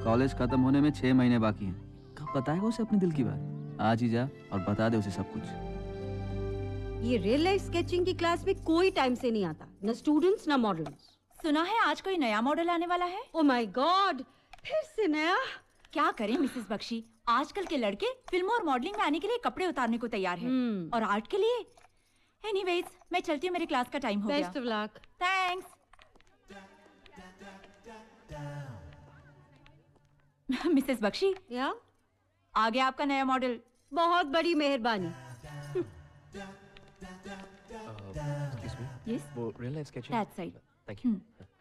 College खत्म होने में 6 महीने बाकी हैं। कब बताएगा उसे अपने दिल की बात? आज ही जा और बता दे उसे सब कुछ। ये रियल लाइफ स्केचिंग की क्लास में कोई टाइम से नहीं आता, न स्टूडेंट्स न मॉडल्स। सुना है आज कोई नया मॉडल आने वाला है। ओह माय गॉड, फिर से नया? क्या करें मिसेस बख्शी, आजकल के लड़के फिल्मों और मॉडलिंग में आने के लिए कपड़े उतारने को तैयार हैं। और आर्ट के लिए। एनीवेज, मैं चलती हूँ, मेरी क्लास का टाइम हो गया। Best of luck. Thanks. Mrs Bakshi, या आ गया आपका नया मॉडल। बहुत बड़ी मेहरबानी। Yes? वो real life sketching? That's right. Thank you.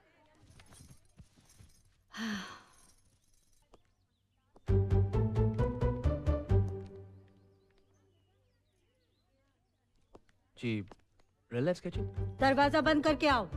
Ji, real life sketching? दरवाजा बंद करके आओ।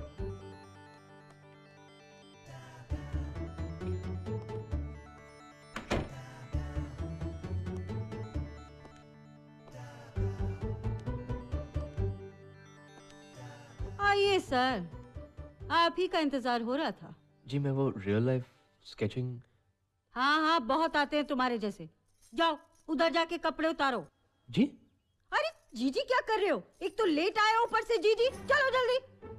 आइए सर, आप ही का इंतजार हो रहा था। जी मैं वो real life sketching? हाँ हाँ, बहुत आते हैं तुम्हारे जैसे। जाओ उधर जाके कपड़े उतारो। जी? अरे जीजी क्या कर रहे हो? एक तो लेट आए हो, ऊपर से जीजी। चलो जल्दी।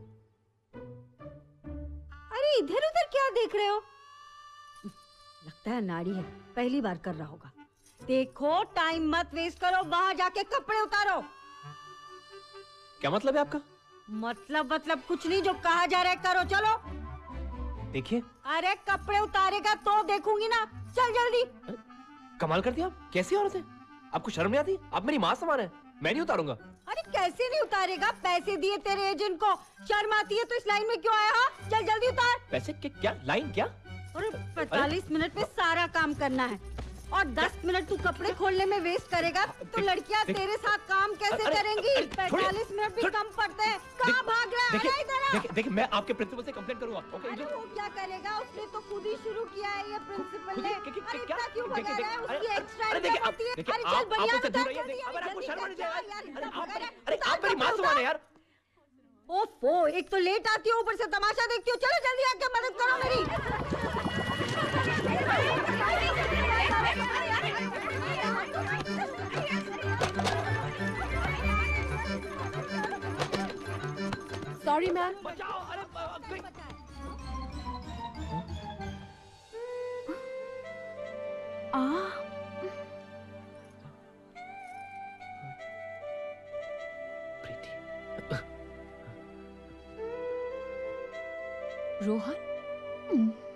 अरे इधर उधर क्या देख रहे हो? लगता है नाड़ी है, पहली बार कर रहा होगा। देखो टाइम मत वेस्ट करो, वहां जाके कपड़े उतारो। क्या मतलब है आपका? मतलब कुछ नहीं, जो कहा जा रहा है करो। चलो देखिए। अरे कपड़े उतारेगा तो देखूंगी ना। चल जल्दी। कमाल करती आप, कैसी औरत है? आपको शर्म नहीं आती? आप मेरी माँ समान है, मैं नहीं उतारूंगा। अरे कैसे नहीं उतारेगा? पैसे दिए तेरे एजेंट को, शर्म आती है तो इस लाइन में क्यों आया? हाँ चल जल्दी उतार। पैसे के क्या? लाइन क्या? अरे 45 मिनट में सारा काम करना है और 10 मिनट तू कपड़े खोलने में वेस्ट करेगा तो लड़कियां तेरे साथ काम कैसे करेंगी? 45 मिनट भी कम पड़ते हैं। कहाँ भाग रहा है? इधर। देखिए मैं आपके प्रिंसिपल से कंप्लेंट करूंगा। अरे वो क्या करेगा? उसने तो खुद ही शुरू किया है ये प्रिंसिपल ने। अरे इतना क्यों भगा रहा है? उसकी एक्स्ट्रा इनकम होती है। अरे चल बढ़िया बता जल्दी। अरे आप मेरी माँ समान है यार। ओफो, एक तो लेट आती हो, ऊपर से तमाशा देखती हो। चलो जल्दी आके मदद करो मेरी। Sorry ma'am. रोहन?